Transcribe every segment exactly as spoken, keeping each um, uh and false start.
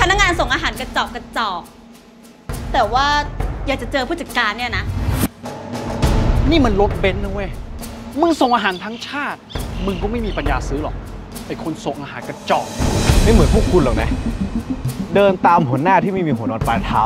นักงานส่งอาหารกระจอกกระจอกแต่ว่าอยากจะเจอผู้จัดการเนี่ยนะนี่มันรถเบนซ์นะเว้ยมึงส่งอาหารทั้งชาติมึงก็ไม่มีปัญญาซื้อหรอกไอ้คนส่งอาหารกระจอกไม่เหมือนพวกคุณหรอกนะเดินตามหัวหน้าที่ไม่มีหัวนอนปลายเท้า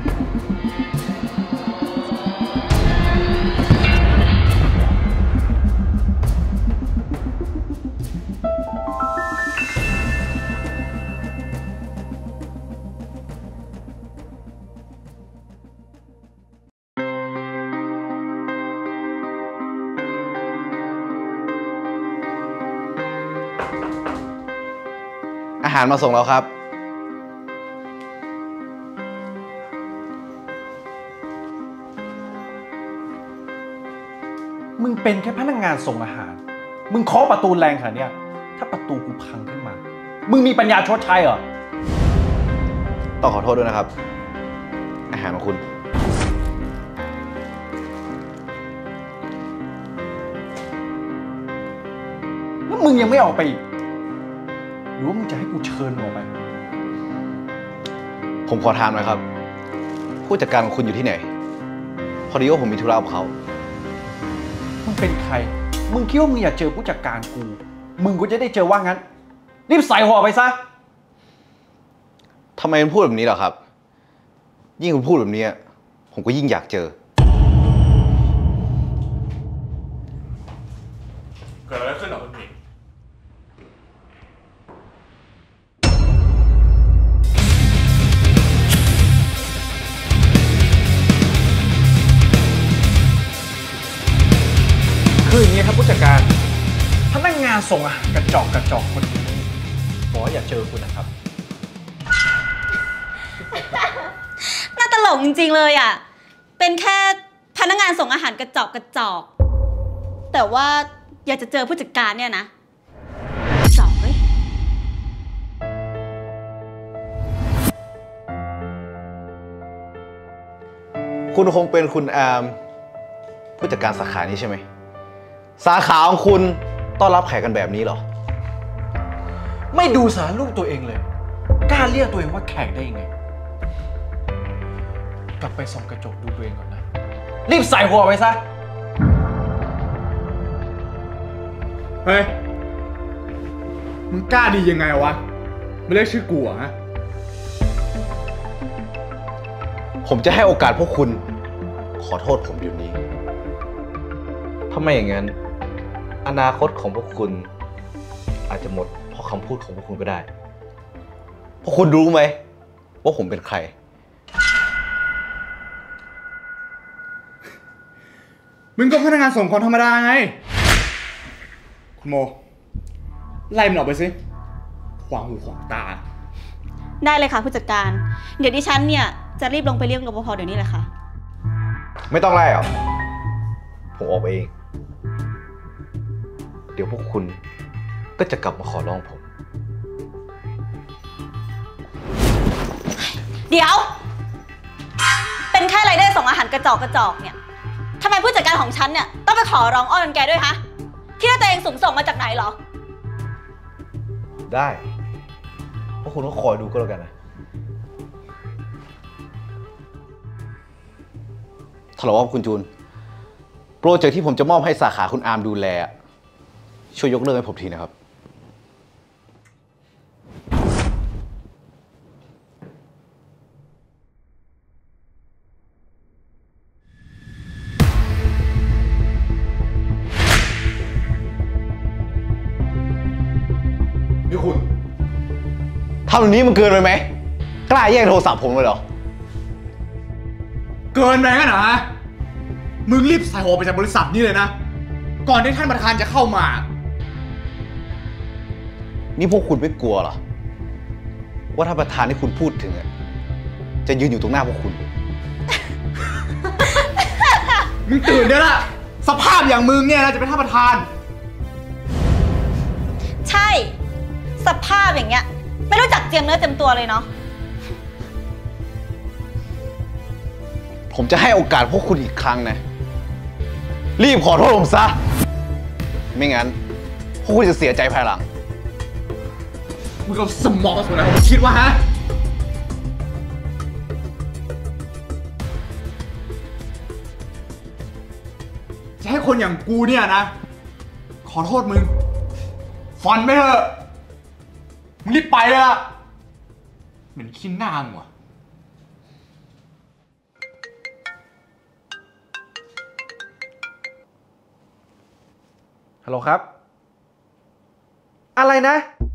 อาหารมาส่งแล้วครับมึงเป็นแค่พนักงานส่งอาหารมึงเคาะประตูแรงขนาดนี้ถ้าประตูกูพังขึ้นมามึงมีปัญญาชดใช้เหรอต้องขอโทษด้วยนะครับอาหารของคุณแล้วมึงยังไม่ออกไปอีกหรือว่ามึงจะให้กูเชิญออกไปผมขอถามหน่อยครับผู้จัดการของคุณอยู่ที่ไหนพอดีว่าผมมีธุระกับเขามึงเป็นใครมึงคิดว่ามึงอยากเจอผู้จัดการกูมึงก็จะได้เจอว่างั้นรีบใส่ห่อไปซะทำไมคุณพูดแบบนี้เหรอครับยิ่งคุณพูดแบบนี้ผมก็ยิ่งอยากเจอเกิดอะไรขึ้นหรอคุณหมิงคืออย่างนี้ครับผู้จัดการพนักงานส่งอาหารกระจอกกระจอกคนนี้บอกว่าอย่าเจอคุณนะครับน่าตลกจริงๆเลยอ่ะเป็นแค่พนักงานส่งอาหารกระจอกกระจอกแต่ว่าอยากจะเจอผู้จัดการเนี่ยนะจอกเว้ยคุณคงเป็นคุณอาร์มผู้จัดการสาขานี้ใช่ไหมสาขาของคุณต้อนรับแขกกันแบบนี้เหรอไม่ดูสารรูปตัวเองเลยกล้าเรียกตัวเองว่าแขกได้ยังไงกลับไปส่องกระจกดูตัวเองก่อนนะรีบใส่หัวไปซะเฮ้ยมึงกล้าดียังไงวะไม่เรียกชื่อกูเหรอฮะผมจะให้โอกาสพวกคุณขอโทษผมเดี๋ยวนี้ถ้าไม่อย่างนั้นอนาคตของพวกคุณอาจจะหมดเพราะคำพูดของพวกคุณก็ได้พวกคุณรู้ไหมว่าผมเป็นใครมึงก็พนักงานส่งของธรรมดาไงคุณโมไล่มันออกไปสิขวางหูขวางตาได้เลยค่ะผู้จัดการเดี๋ยวดิฉันเนี่ยจะรีบลงไปเรียกรปภเดี๋ยวนี้เลยค่ะไม่ต้องไล่หรอกผมออกไปเองเดี๋ยวพวกคุณก็จะกลับมาขอร้องผมเดี๋ยวเป็นแค่ไรเดอร์ส่งอาหารกระจอกกระจอกเนี่ยทำไมผู้จัดการของฉันเนี่ยต้องไปขอร้องอ้อนแกด้วยฮะคิดว่าตัวเองสุ่มส่งมาจากไหนเหรอได้พวกคุณก็คอยดูก็แล้วกันนะฮัลโหลครับคุณจูนโปรเจกต์ที่ผมจะมอบให้สาขาคุณอาร์มดูแลช่วยยกเลิกให้ผมทีนะครับนี่คุณทำแบบนี้มันเกินไปไหมกล้าแย่งโทรศัพท์ผมเลยเหรอเกินไปงั้นเหรอฮะมึงรีบใส่หัวไปจากบริษัทนี้เลยนะก่อนที่ท่านประธานจะเข้ามานี่พวกคุณไม่กลัวเหรอว่าถ้าประธานที่คุณพูดถึงจะยืนอยู่ตรงหน้าพวกคุณมึงตื่นได้ละสภาพอย่างมึงเนี่ยนะจะเป็นท่านประธานใช่สภาพอย่างเงี้ยไม่รู้จักเจียมเนื้อเต็มตัวเลยเนาะผมจะให้โอกาสพวกคุณอีกครั้งนะรีบขอโทษผมซะไม่งั้นพวกคุณจะเสียใจภายหลังมึงเอาสมองส่วนไหนผมคิดว่าฮะคนอย่างกูเนี่ยนะขอโทษมึงฟันไม่เถอะมึงรีบไปเลยละเหมือนขี้หน้ามึงว่ะฮัลโหลครับ อะไรนะ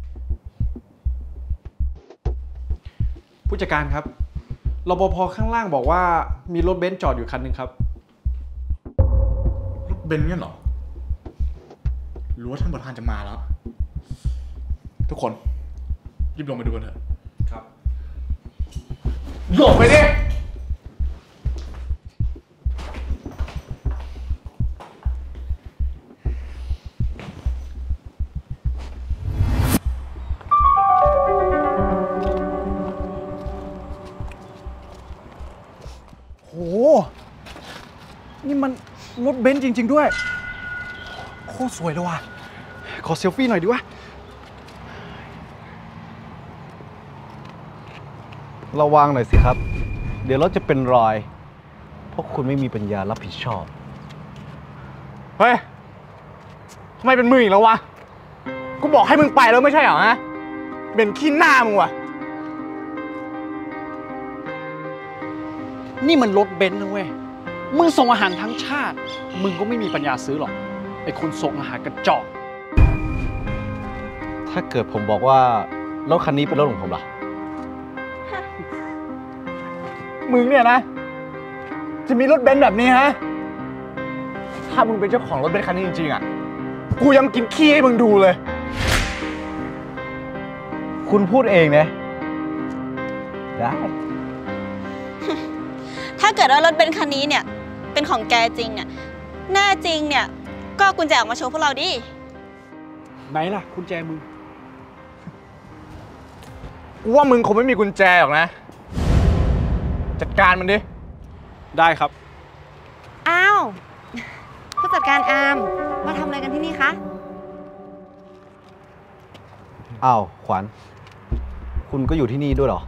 ผู้จัดการครับรปภข้างล่างบอกว่ามีรถเบนซ์จอดอยู่คันหนึ่งครับรถเบนซ์เนี่ยเหรอรู้ว่าท่านประธานจะมาแล้ว ทุกคนรีบลงไปดูกันเถอะครับหลบไปดิโหนี่มันรถเบนซ์จริงๆด้วยโคตรสวยเลยว่ะขอเซลฟี่หน่อยดิวะระวังหน่อยสิครับเดี๋ยวรถจะเป็นรอยเพราะคุณไม่มีปัญญารับผิดชอบเฮ้ยทำไมเป็นมึงอีกแล้ววะกูบอกให้มึงไปแล้วไม่ใช่เหรอฮะเป็นขี้หน้ามึงวะนี่มันรถเบนซ์นะเว้ยมึงส่งอาหารทั้งชาติมึงก็ไม่มีปัญญาซื้อหรอกไอ้คนส่งอาหารกระจอกถ้าเกิดผมบอกว่ารถคันนี้เป็นรถของผมล่ะมึงเนี่ยนะจะมีรถเบนซ์แบบนี้ฮะถ้ามึงเป็นเจ้าของรถเบนซ์คันนี้จริงๆอ่ะกูยังกินขี้ให้มึงดูเลยคุณพูดเองนะได้ถ้าเกิดว่ารถเบนซ์คันนี้เนี่ยเป็นของแกจริงเนี่ยแน่จริงเนี่ยก็กุญแจออกมาโชว์พวกเราดิไหนล่ะกุญแจมึงกูว่ามึงคงไม่มีกุญแจหรอกนะจัดการมันดิได้ครับอ้าวผู้จัดการอาร์มมาทำอะไรกันที่นี่คะอ้าวขวัญคุณก็อยู่ที่นี่ด้วยเหรอ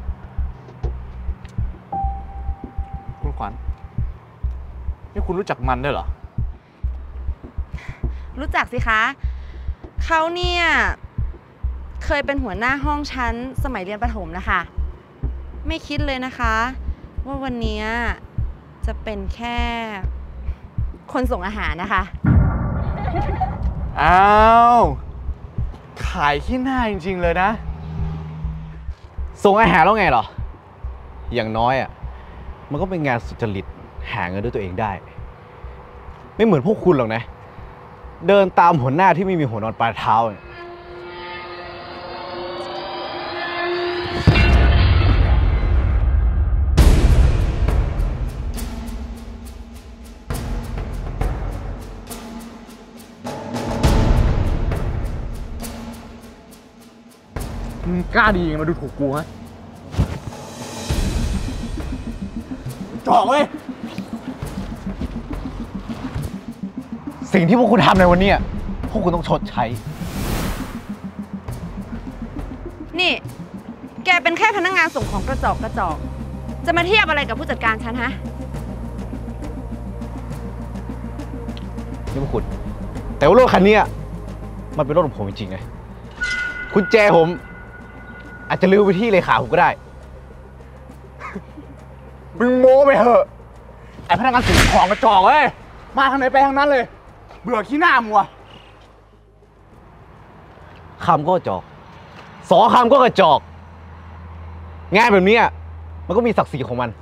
คุณขวัญนี่คุณรู้จักมันด้วยเหรอรู้จักสิคะเขาเนี่ยเคยเป็นหัวหน้าห้องชั้นสมัยเรียนประถมนะคะไม่คิดเลยนะคะว่าวันนี้จะเป็นแค่คนส่งอาหารนะคะอ้าวขายขี้หน้าจริงๆเลยนะส่งอาหารแล้วไงเหรออย่างน้อยอ่ะมันก็เป็นงานสุจริตหาเงินด้วยตัวเองได้ไม่เหมือนพวกคุณหรอกนะเดินตามหัวหน้าที่ไม่มีหัวนอนปลายเท้าเนี่ยมึงกล้าดีมาดูถูกกูฮะจ่อเว้ยสิ่งที่พวกคุณทำในวันนี้พวกคุณต้องชดใช้นี่แกเป็นแค่พนักงานส่งของกระจอกกระจอกจะมาเทียบอะไรกับผู้จัดการฉันฮะนี่พวกคุณแต่ว่ารถคันนี้มันเป็นรถของผมจริงๆไงคุณแจผมอาจจะลืมไปที่เลขาผมก็ได้มึงโม้ไปเถอะไอพนักงานส่งของกระจอกเว้ยมาทางไหนไปทางนั้นเลยเบื่อขี้หน้ามึงวะคำก็กระจอกสองคำก็กระจอกงานแบบนี้มันก็มีศักดิ์ศรีของมัน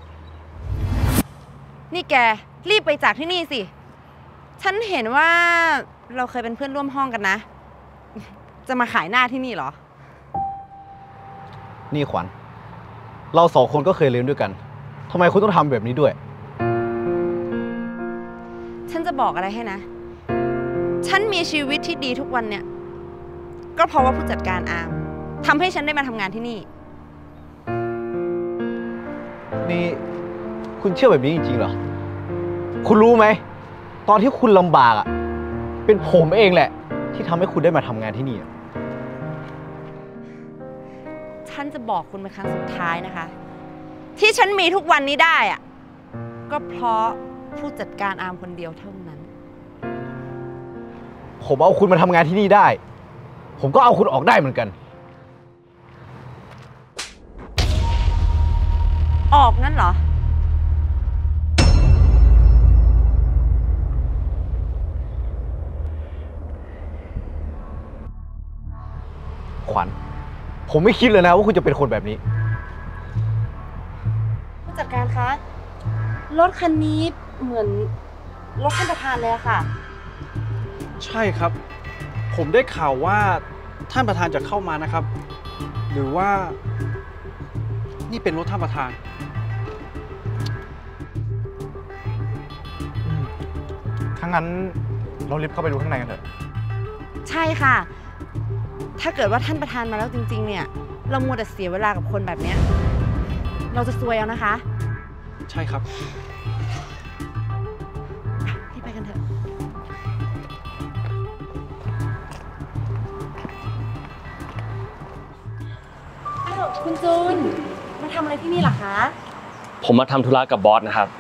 นี่แกรีบไปจากที่นี่สิฉันเห็นว่าเราเคยเป็นเพื่อนร่วมห้องกันนะจะมาขายหน้าที่นี่เหรอนี่ขวัญเราสองคนก็เคยเรียนด้วยกันทำไมคุณต้องทำแบบนี้ด้วยฉันจะบอกอะไรให้นะฉันมีชีวิตที่ดีทุกวันเนี่ยก็เพราะว่าผู้จัดการอาร์มทำให้ฉันได้มาทำงานที่นี่นี่คุณเชื่อแบบนี้จริงๆเหรอคุณรู้ไหมตอนที่คุณลำบากอ่ะเป็นผมเองแหละที่ทำให้คุณได้มาทำงานที่นี่ฉันจะบอกคุณเป็นครั้งสุดท้ายนะคะที่ฉันมีทุกวันนี้ได้อ่ะก็เพราะผู้จัดการอาร์มคนเดียวเท่านั้นผมเอาคุณมาทำงานที่นี่ได้ ผมก็เอาคุณออกได้เหมือนกันออกนั่นเหรอขวัญ ผมไม่คิดเลยนะว่าคุณจะเป็นคนแบบนี้ผู้จัดการคะ รถคันนี้เหมือนรถท่านประธานเลยอะค่ะใช่ครับ ผมได้ข่าวว่าท่านประธานจะเข้ามานะครับ หรือว่า นี่เป็นรถท่านประธานถ้างั้นเรารีบเข้าไปดูข้างในกันเถอะใช่ค่ะ ถ้าเกิดว่าท่านประธานมาแล้วจริง ๆ เนี่ย เรามัวแต่เสียเวลากับคนแบบเนี้ยเราจะซวยเอานะคะใช่ครับรีบไปกันเถอะ อ้าว คุณจูน มาทำอะไรที่นี่เหรอคะผมมาทำธุระกับบอสนะครับ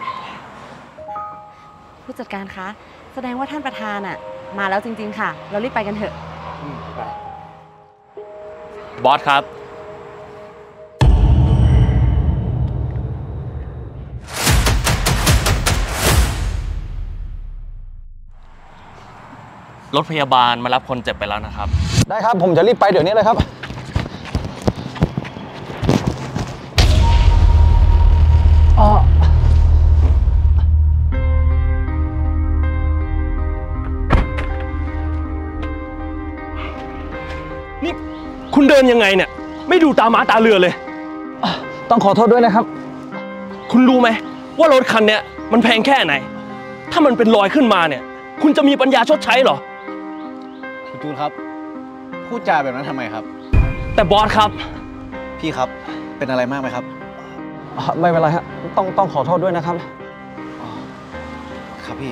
ผู้จัดการคะ แสดงว่าท่านประธานอะมาแล้วจริง ๆ ค่ะ เรารีบไปกันเถอะบอสครับ รถพยาบาลมารับคนเจ็บไปแล้วนะครับได้ครับ ผมจะรีบไปเดี๋ยวนี้เลยครับ อ๋อนี่คุณเดินยังไงเนี่ย ไม่ดูตาหมาตาเรือเลยต้องขอโทษด้วยนะครับคุณรู้ไหมว่ารถคันเนี้ยมันแพงแค่ไหน ถ้ามันเป็นรอยขึ้นมาเนี่ย คุณจะมีปัญญาชดใช้เหรอคุณจูนครับ พูดจาแบบนั้นทำไมครับแต่บอสครับพี่ครับ เป็นอะไรมากไหมครับไม่เป็นไรครับต้องต้องขอโทษด้วยนะครับครับพี่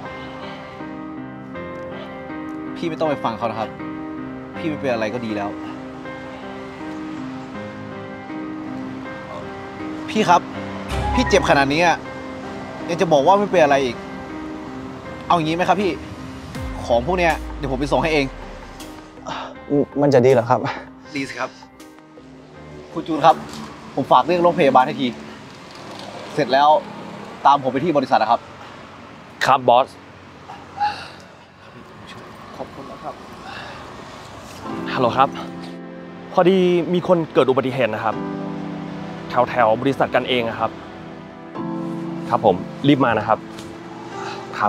พี่ไม่ต้องไปฟังเขานะครับ พี่ไม่เป็นอะไรก็ดีแล้ว พี่ครับ พี่เจ็บขนาดนี้อะยังจะบอกว่าไม่เป็นอะไรอีก เอาอย่างนี้ไหมครับพี่ ของพวกเนี้ยเดี๋ยวผมไปส่งให้เองมันจะดีเหรอครับดีสิครับ คุณจูนครับ ผมฝากเรื่องโรงพยาบาลให้ที เสร็จแล้วตามผมไปที่บริษัทนะครับครับบอสขอบคุณนะครับฮัลโหลครับ พอดีมีคนเกิดอุบัติเหตุนะครับ แถวแถวบริษัทกันเองนะครับ ครับผมรีบมานะครับ ครับ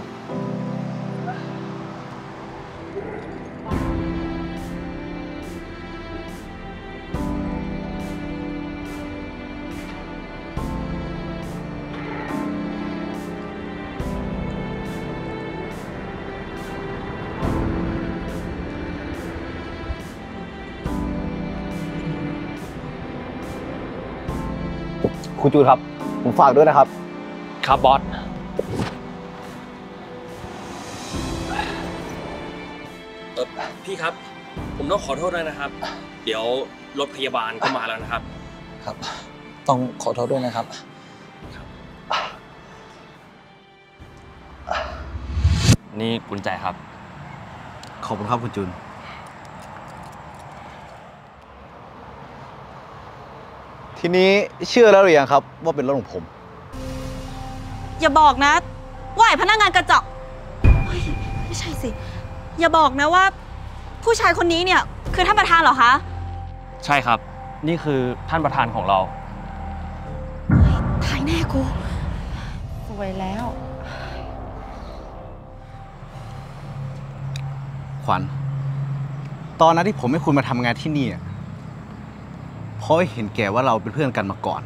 คุณจูนครับ ผมฝากด้วยนะครับครับบอส เออพี่ครับ ผมต้องขอโทษด้วยนะครับ เดี๋ยวรถพยาบาลก็มาแล้วนะครับครับ ต้องขอโทษด้วยนะครับนี่กุญแจครับขอบคุณครับคุณจูน ทีนี้เชื่อแล้วหรือยังครับว่าเป็นรถของผมอย่าบอกนะว่าไอ้พนักงานกระจอกเฮ้ยไม่ใช่สิ อย่าบอกนะว่า ผู้ชายคนนี้เนี่ยคือท่านประธานเหรอคะใช่ครับ นี่คือท่านประธานของเราตายแน่กูสวยแล้วขวัญ ตอนนั้นที่ผมให้คุณมาทำงานที่นี่อะเพราะเห็นแก่ว่าเราเป็นเพื่อนกันมาก่อน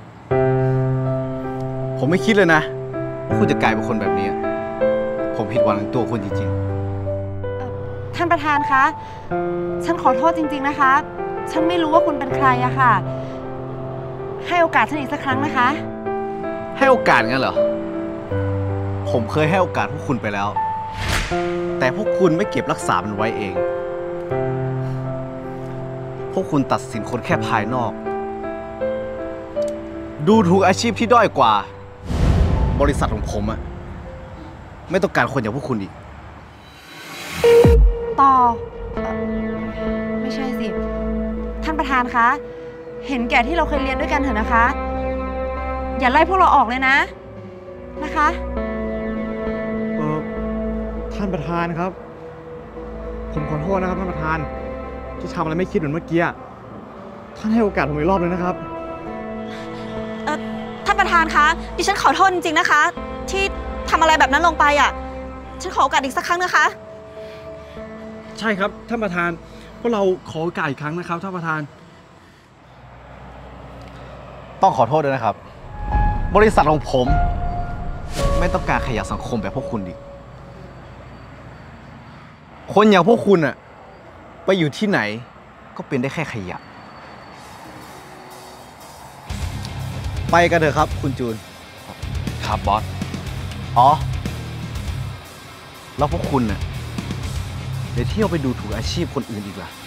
ผมไม่คิดเลยนะว่าคุณจะกลายเป็นคนแบบนี้ ผมผิดหวังในตัวคุณจริงท่านประธานคะ ฉันขอโทษจริง ๆนะคะ ฉันไม่รู้ว่าคุณเป็นใครอะค่ะ ให้โอกาสฉันอีกสักครั้งนะคะๆ ให้โอกาสงั้นเหรอ ผมเคยให้โอกาสพวกคุณไปแล้ว แต่พวกคุณไม่เก็บรักษามันไว้เอง พวกคุณตัดสินคนแค่ภายนอก ดูถูกอาชีพที่ด้อยกว่า บริษัทของผมอะไม่ต้องการคนอย่างพวกคุณอีกต่อเอ่อไม่ใช่สิ ท่านประธานคะ เห็นแก่ที่เราเคยเรียนด้วยกันเถอะนะคะ อย่าไล่พวกเราออกเลยนะ นะคะเออท่านประธานครับ ผมขอโทษนะครับท่านประธาน ที่ทำอะไรไม่คิดเหมือนเมื่อกี้ ท่านให้โอกาสผมอีกรอบเลยนะครับเอ่อท่านประธานคะ ดิฉันขอโทษจริงๆนะคะ ที่ทำอะไรแบบนั้นลงไปอ่ะ ฉันขอโอกาสอีกสักครั้งนะคะใช่ครับท่านประธานพวกเราขอโอกาสอีกครั้งนะครับท่านประธานต้องขอโทษด้วยนะครับ บริษัทของผม ไม่ต้องการขยะสังคมแบบพวกคุณอีกคนอย่างพวกคุณอะไปอยู่ที่ไหนก็เป็นได้แค่ขยะ ไปกันเถอะครับคุณจูนครับบอสอ๋อ แล้วพวกคุณน่ะเดี๋ยวเที่ยวไปดูถูกอาชีพคนอื่นอีกล่ะ